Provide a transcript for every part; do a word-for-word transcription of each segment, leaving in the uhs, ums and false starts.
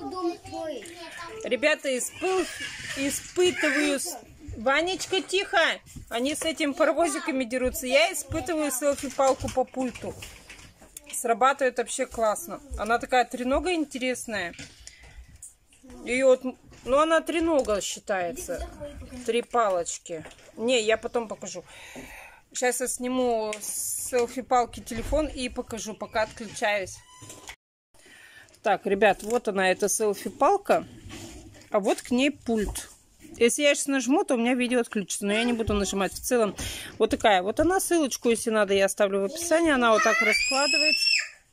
Ребята, испыл... испытываю... Ванечка, тихо! Они с этим паровозиками дерутся. Я испытываю селфи-палку по пульту. Срабатывает вообще классно. Она такая тренога интересная. И вот, ну она тренога считается. Три палочки. Не, я потом покажу. Сейчас я сниму с селфи-палки телефон и покажу, пока отключаюсь. Так, ребят, вот она, эта селфи-палка. А вот к ней пульт. Если я сейчас нажму, то у меня видео отключится. Но я не буду нажимать. В целом, вот такая. Вот она, ссылочку, если надо, я оставлю в описании. Она вот так раскладывается.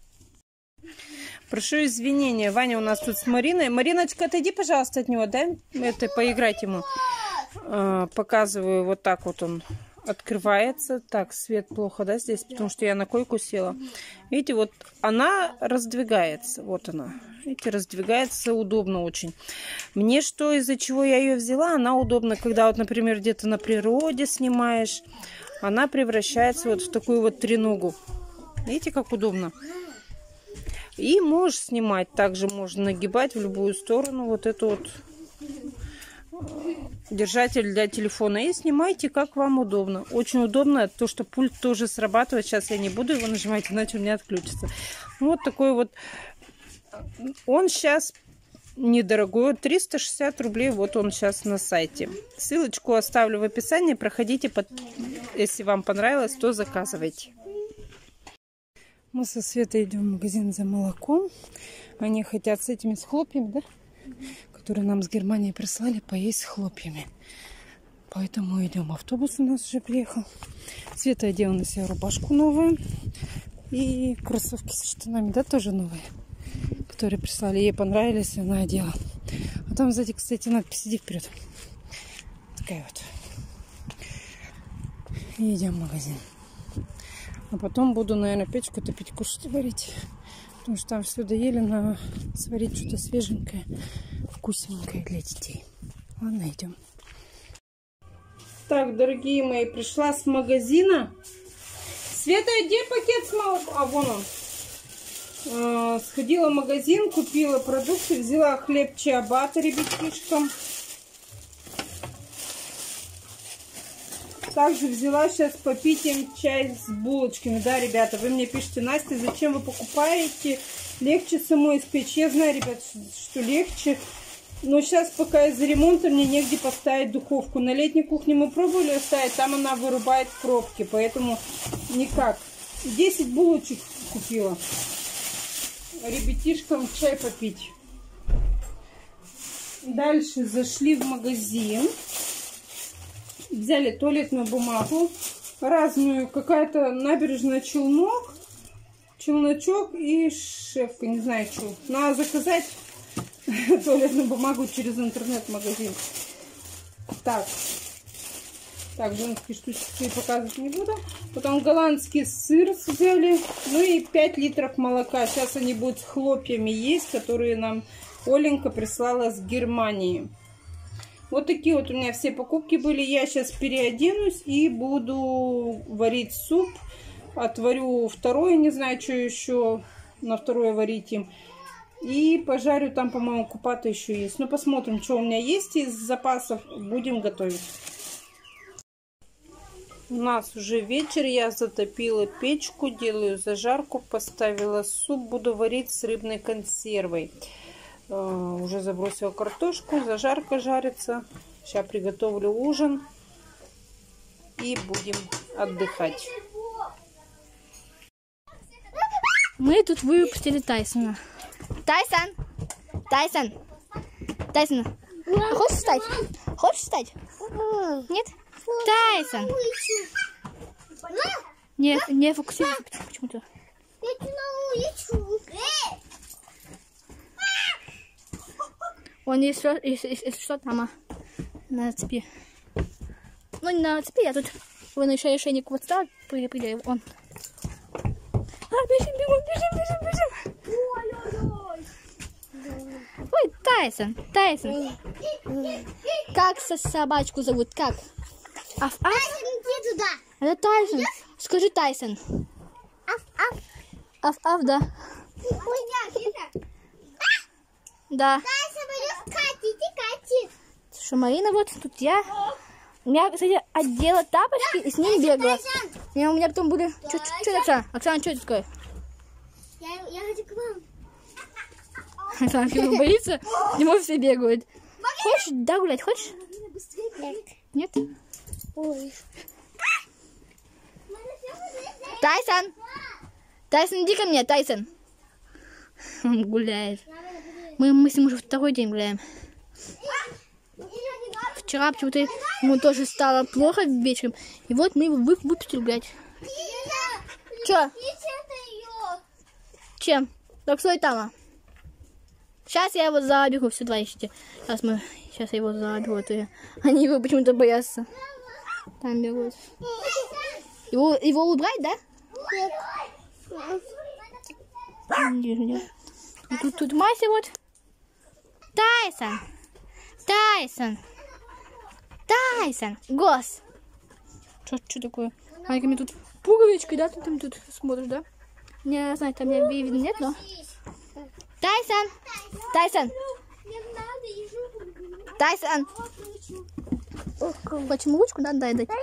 Прошу извинения. Ваня у нас тут с Мариной. Мариночка, отойди, пожалуйста, от него. Дай это поиграть ему. А, показываю. Вот так вот он открывается. Так, свет плохо, да, здесь? Потому что я на койку села. Видите, вот она раздвигается. Вот она. Видите, раздвигается, удобно очень. Мне что, из-за чего я ее взяла? Она удобна, когда вот, например, где-то на природе снимаешь. Она превращается вот в такую вот треногу. Видите, как удобно? И можешь снимать. Также можно нагибать в любую сторону вот эту вот держатель для телефона. И снимайте, как вам удобно. Очень удобно, то, что пульт тоже срабатывает. Сейчас я не буду его нажимать, иначе у меня отключится. Вот такой вот. Он сейчас недорогой, триста шестьдесят рублей, вот он сейчас на сайте. Ссылочку оставлю в описании, проходите, под... если вам понравилось, то заказывайте. Мы со Светой идем в магазин за молоком. Они хотят с этими с хлопьями, да, которые нам с Германии прислали, поесть с хлопьями. Поэтому идем. Автобус у нас уже приехал. Света одела на себя рубашку новую и кроссовки со штанами, да, тоже новые, которые прислали. Ей понравились, она одела. А там сзади, кстати, надпись «Иди вперед». Такая вот. И идем в магазин. А потом буду, наверное, печку топить, кушать и варить. Потому что там все доели, на сварить что-то свеженькое, вкусненькое для детей. Ладно, идем. Так, дорогие мои, пришла с магазина. Света, где пакет с молоком? А, вон он. Сходила в магазин, купила продукты, взяла хлеб чиабатта ребятишкам. Также взяла сейчас попить им чай с булочками. Да, ребята, вы мне пишете: Настя, зачем вы покупаете? Легче самой испечь. Я знаю, ребят, что легче. Но сейчас пока из-за ремонта мне негде поставить духовку. На летней кухне мы пробовали ставить, там она вырубает пробки, поэтому никак. десять булочек купила. Ребятишкам чай попить. Дальше зашли в магазин. Взяли туалетную бумагу. Разную. Какая-то набережная Челнок. Челночок и Шефка. Не знаю, что. Надо заказать туалетную бумагу через интернет-магазин. Так. Так, женские штучки показывать не буду. Потом голландский сыр взяли. Ну и пять литров молока. Сейчас они будут с хлопьями есть, которые нам Оленька прислала с Германии. Вот такие вот у меня все покупки были. Я сейчас переоденусь и буду варить суп. Отварю второе, не знаю, что еще на второе варить им. И пожарю, там, по-моему, купата еще есть. Ну, посмотрим, что у меня есть из запасов. Будем готовить. У нас уже вечер. Я затопила печку, делаю зажарку, поставила суп. Буду варить с рыбной консервой. Uh, уже забросила картошку, зажарка жарится. Сейчас приготовлю ужин и будем отдыхать. Мы тут выпустили Тайсона. Тайсон! Тайсон! Тайсон! А хочешь встать? Хочешь встать? Нет? Тайсон! Нет, не фокусируйся почему-то. Он, если, если, если что, там на цепи. Ну, не на цепи, а тут вон еще решение вот стал, прилепили он. А, бежим, бегом, бежим, бежим, бежим. Ой, Тайсон, Тайсон. Как собачку зовут? Как? Аф, аф? Тайсон, иди туда. Это Тайсон. Скажи Тайсон. Аф, аф. Аф, аф, да. Ой, да, Да. Что, Марина, вот тут я. У меня, кстати, одела тапочки и с ними бегала. И у меня потом были... Что это, Оксана? Оксана, что это такое? Я, я хочу к вам. Оксана чего боится? Не может, все бегают. Хочешь, да, гулять? Хочешь? Нет? Ой. Тайсон! Тайсон, иди ко мне, Тайсон. Он гуляет. Мы, мы с ним уже второй день гуляем. Вчера почему-то ему тоже стало плохо вечером. И вот мы его выпустили гулять. Че? Чем? Так стой там. Сейчас я его забегу. Все, два ищите. Сейчас мы... Сейчас я его забегу. И они его почему-то боятся. Там бегают. Его, его убрать, да? Нет. Тут, тут Мася вот. Тайсон. Тайсон. Тайсон. Гос. Что, что такое? Майками тут пуговички, да? Ты там тут смотришь, да? Не знаю, там меня видно, нет, но... Тайсон. Тайсон. Тайсон. Почему ручку надо дай дать?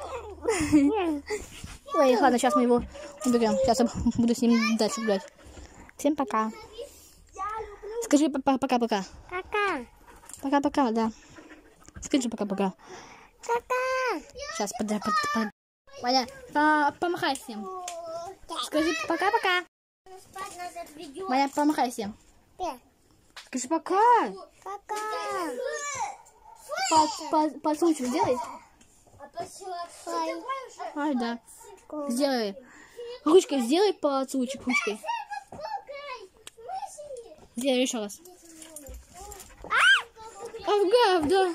Ой, ладно, сейчас мы его уберем. Сейчас я буду с ним дальше гулять. Всем пока. Скажи пока-пока. Пока. Пока-пока, да. Скажи пока-пока. Пока. Сейчас, подожди, подожди. Ваня, по помахай всем. Скажи пока-пока. Ваня, помахай всем. Скажи пока. Пока. Поцелуйчик сделай. Ай, да. Сделай. Ручкой сделай поцелуйчик ручкой. Сделай еще раз. Авгав, да.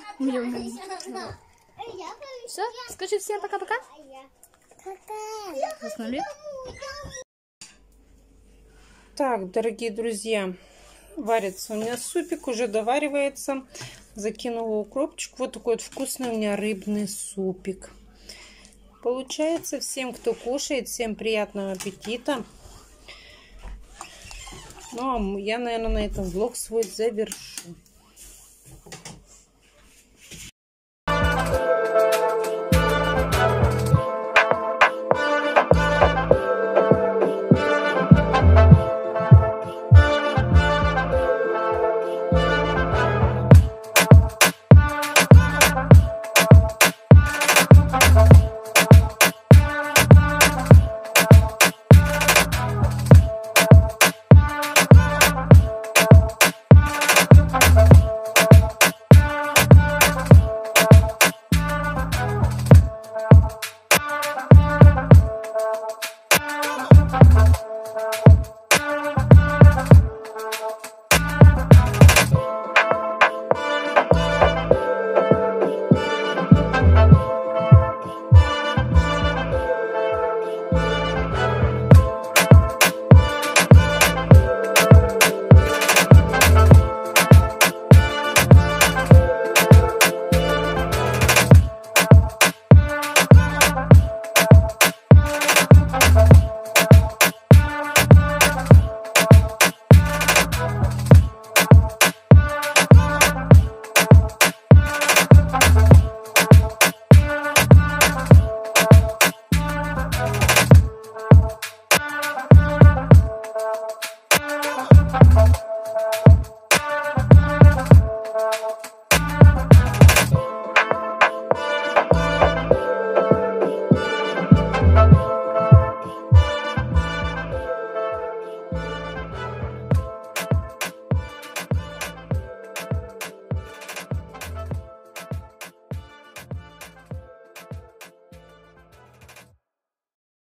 Все, скажи всем пока-пока. Заснули. Так, дорогие друзья, варится у меня супик, уже доваривается. Закинула укропчик. Вот такой вот вкусный у меня рыбный супик. Получается, всем, кто кушает, всем приятного аппетита. Ну, а я, наверное, на этом влог свой завершу.